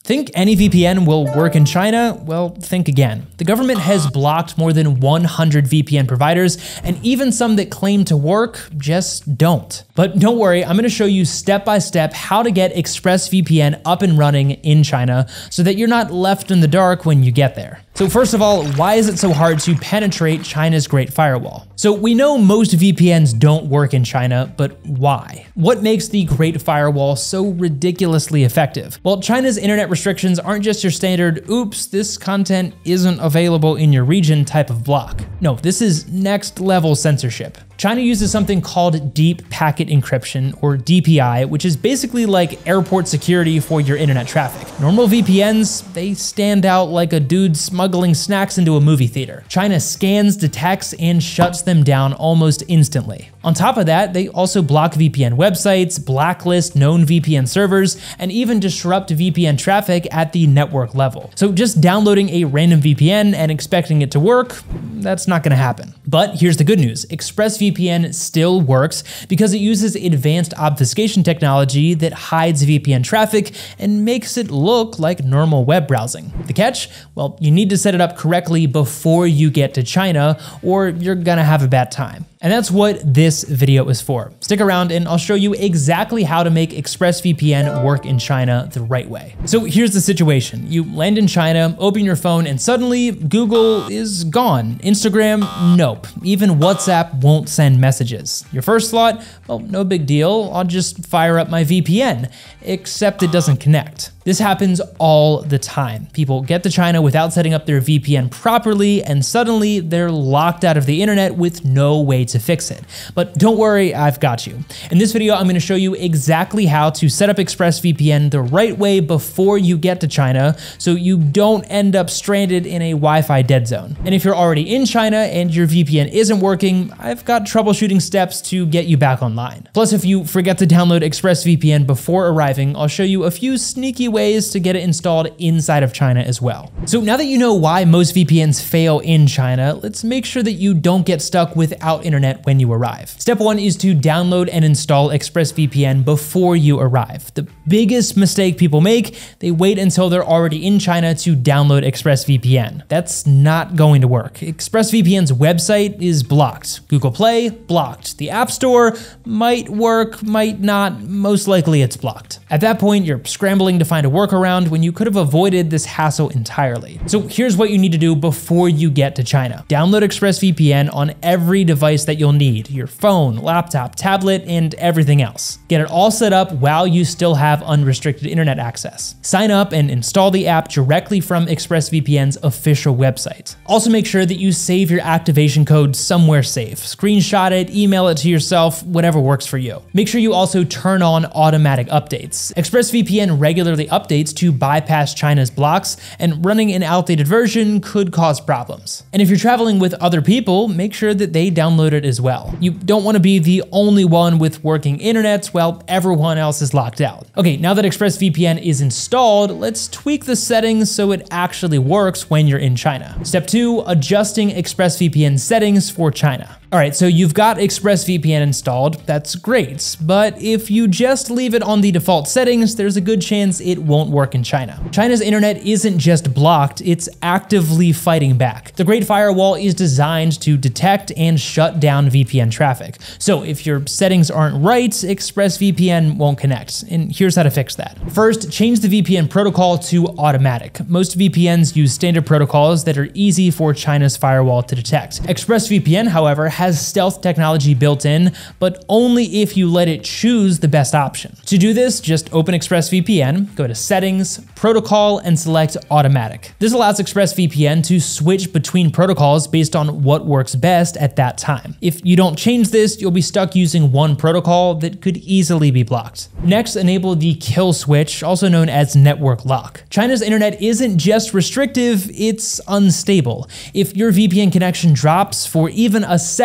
Think any VPN will work in China? Well, think again. The government has blocked more than 100 VPN providers, and even some that claim to work just don't. But don't worry, I'm gonna show you step by step how to get ExpressVPN up and running in China so that you're not left in the dark when you get there. So first of all, why is it so hard to penetrate China's Great Firewall? So we know most VPNs don't work in China, but why? What makes the Great Firewall so ridiculously effective? Well, China's internet restrictions aren't just your standard, oops, this content isn't available in your region type of block. No, this is next level censorship. China uses something called Deep Packet Encryption, or DPI, which is basically like airport security for your internet traffic. Normal VPNs, they stand out like a dude smuggling snacks into a movie theater. China scans, detects, and shuts them down almost instantly. On top of that, they also block VPN websites, blacklist known VPN servers, and even disrupt VPN traffic at the network level. So just downloading a random VPN and expecting it to work, that's not gonna happen. But here's the good news, ExpressVPN still works because it uses advanced obfuscation technology that hides VPN traffic and makes it look like normal web browsing. The catch? Well, you need to set it up correctly before you get to China, or you're gonna have a bad time. And that's what this video is for. Stick around and I'll show you exactly how to make ExpressVPN work in China the right way. So here's the situation. You land in China, open your phone, and suddenly Google is gone. Instagram, nope. Even WhatsApp won't send messages. Your first thought, well, no big deal. I'll just fire up my VPN, except it doesn't connect. This happens all the time. People get to China without setting up their VPN properly, and suddenly they're locked out of the internet with no way to fix it. But don't worry, I've got you. In this video, I'm gonna show you exactly how to set up ExpressVPN the right way before you get to China, so you don't end up stranded in a Wi-Fi dead zone. And if you're already in China and your VPN isn't working, I've got troubleshooting steps to get you back online. Plus, if you forget to download ExpressVPN before arriving, I'll show you a few sneaky ways to get it installed inside of China as well. So now that you know why most VPNs fail in China, let's make sure that you don't get stuck without internet when you arrive. Step one is to download and install ExpressVPN before you arrive. The biggest mistake people make, they wait until they're already in China to download ExpressVPN. That's not going to work. ExpressVPN's website is blocked. Google Play, blocked. The App Store might work, might not, most likely it's blocked. At that point, you're scrambling to find a workaround when you could have avoided this hassle entirely. So here's what you need to do before you get to China. Download ExpressVPN on every device that you'll need, your phone, laptop, tablet, and everything else. Get it all set up while you still have unrestricted internet access. Sign up and install the app directly from ExpressVPN's official website. Also make sure that you save your activation code somewhere safe. Screenshot it, email it to yourself, whatever works for you. Make sure you also turn on automatic updates. ExpressVPN regularly updates to bypass China's blocks, and running an outdated version could cause problems. And if you're traveling with other people, make sure that they download it as well. You don't want to be the only one with working internet while everyone else is locked out. Okay, now that ExpressVPN is installed, let's tweak the settings so it actually works when you're in China. Step 2, adjusting ExpressVPN settings for China. All right, so you've got ExpressVPN installed, that's great, but if you just leave it on the default settings, there's a good chance it won't work in China. China's internet isn't just blocked, it's actively fighting back. The Great Firewall is designed to detect and shut down VPN traffic. So if your settings aren't right, ExpressVPN won't connect, and here's how to fix that. First, change the VPN protocol to automatic. Most VPNs use standard protocols that are easy for China's firewall to detect. ExpressVPN, however, has stealth technology built in, but only if you let it choose the best option. To do this, just open ExpressVPN, go to Settings, Protocol, and select Automatic. This allows ExpressVPN to switch between protocols based on what works best at that time. If you don't change this, you'll be stuck using one protocol that could easily be blocked. Next, enable the kill switch, also known as network lock. China's internet isn't just restrictive, it's unstable. If your VPN connection drops for even a second,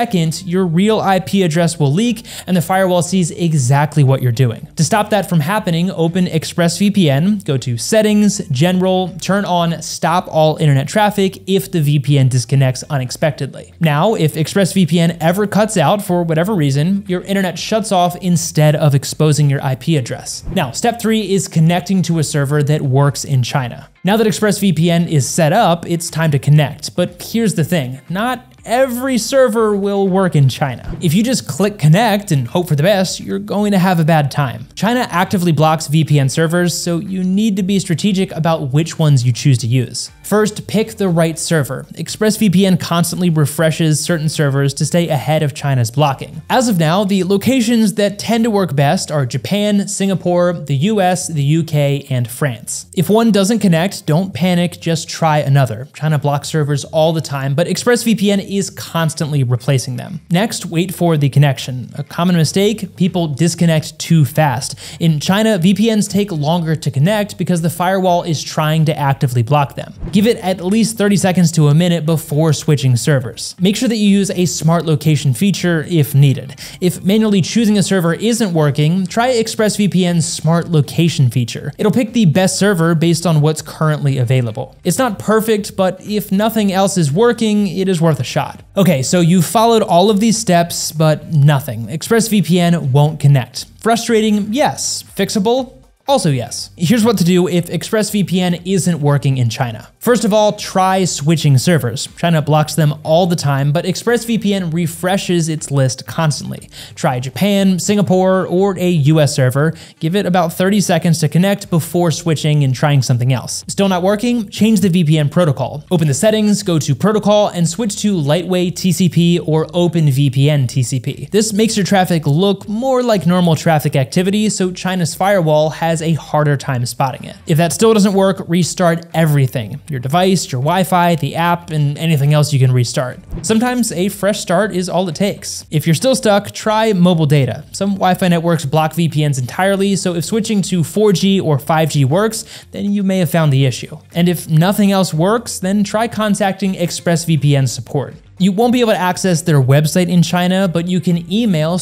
second, your real IP address will leak and the firewall sees exactly what you're doing. To stop that from happening, open ExpressVPN, go to Settings, General, turn on Stop All Internet Traffic if the VPN disconnects unexpectedly. Now, if ExpressVPN ever cuts out for whatever reason, your internet shuts off instead of exposing your IP address. Now, step 3 is connecting to a server that works in China. Now that ExpressVPN is set up, it's time to connect. But here's the thing, not every server will work in China. If you just click connect and hope for the best, you're going to have a bad time. China actively blocks VPN servers, so you need to be strategic about which ones you choose to use. First, pick the right server. ExpressVPN constantly refreshes certain servers to stay ahead of China's blocking. As of now, the locations that tend to work best are Japan, Singapore, the US, the UK, and France. If one doesn't connect, don't panic, just try another. China blocks servers all the time, but ExpressVPN is constantly replacing them. Next, wait for the connection. A common mistake, people disconnect too fast. In China, VPNs take longer to connect because the firewall is trying to actively block them. Give it at least 30 seconds to a minute before switching servers. Make sure that you use a smart location feature if needed. If manually choosing a server isn't working, try ExpressVPN's smart location feature. It'll pick the best server based on what's currently available. It's not perfect, but if nothing else is working, it is worth a shot. Okay, so you followed all of these steps, but nothing. ExpressVPN won't connect. Frustrating? Yes. Fixable? Also yes. Here's what to do if ExpressVPN isn't working in China. First of all, try switching servers. China blocks them all the time, but ExpressVPN refreshes its list constantly. Try Japan, Singapore, or a US server. Give it about 30 seconds to connect before switching and trying something else. Still not working? Change the VPN protocol. Open the settings, go to protocol, and switch to Lightway TCP or OpenVPN TCP. This makes your traffic look more like normal traffic activity, so China's firewall has a harder time spotting it. If that still doesn't work, restart everything. Your device, your Wi-Fi, the app, and anything else you can restart. Sometimes a fresh start is all it takes. If you're still stuck, try mobile data. Some Wi-Fi networks block VPNs entirely, so if switching to 4G or 5G works, then you may have found the issue. And if nothing else works, then try contacting ExpressVPN support. You won't be able to access their website in China, but you can email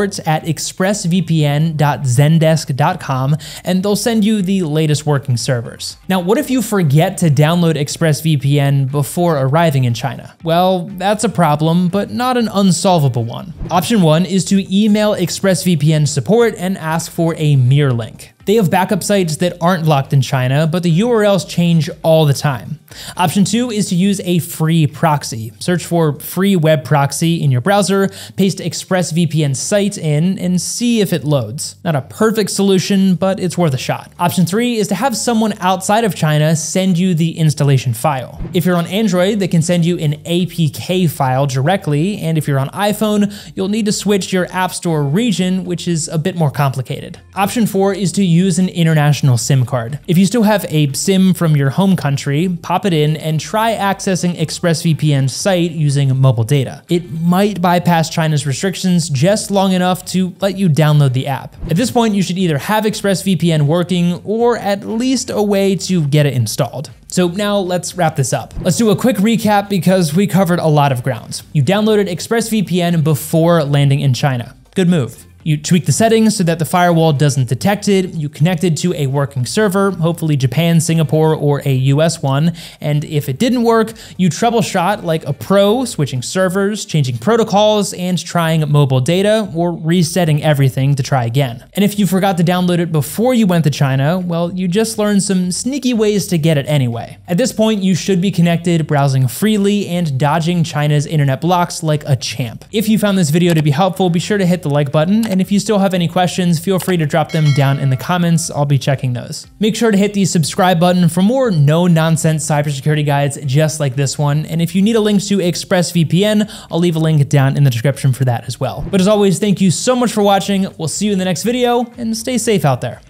support@expressvpn.zendesk.com and they'll send you the latest working servers. Now, what if you forget to download ExpressVPN before arriving in China? Well, that's a problem, but not an unsolvable one. Option 1 is to email ExpressVPN support and ask for a mirror link. They have backup sites that aren't blocked in China, but the URLs change all the time. Option 2 is to use a free proxy. Search for free web proxy in your browser, paste ExpressVPN site in, and see if it loads. Not a perfect solution, but it's worth a shot. Option 3 is to have someone outside of China send you the installation file. If you're on Android, they can send you an APK file directly, and if you're on iPhone, you'll need to switch your App Store region, which is a bit more complicated. Option 4 is to use an international SIM card. If you still have a SIM from your home country, pop it in and try accessing ExpressVPN's site using mobile data. It might bypass China's restrictions just long enough to let you download the app. At this point, you should either have ExpressVPN working or at least a way to get it installed. So now let's wrap this up. Let's do a quick recap because we covered a lot of ground. You downloaded ExpressVPN before landing in China. Good move. You tweak the settings so that the firewall doesn't detect it, you connected to a working server, hopefully Japan, Singapore, or a US one, and if it didn't work, you troubleshot like a pro, switching servers, changing protocols, and trying mobile data, or resetting everything to try again. And if you forgot to download it before you went to China, well, you just learned some sneaky ways to get it anyway. At this point, you should be connected, browsing freely, and dodging China's internet blocks like a champ. If you found this video to be helpful, be sure to hit the like button, and if you still have any questions, feel free to drop them down in the comments. I'll be checking those. Make sure to hit the subscribe button for more no-nonsense cybersecurity guides just like this one. And if you need a link to ExpressVPN, I'll leave a link down in the description for that as well. But as always, thank you so much for watching. We'll see you in the next video, and stay safe out there.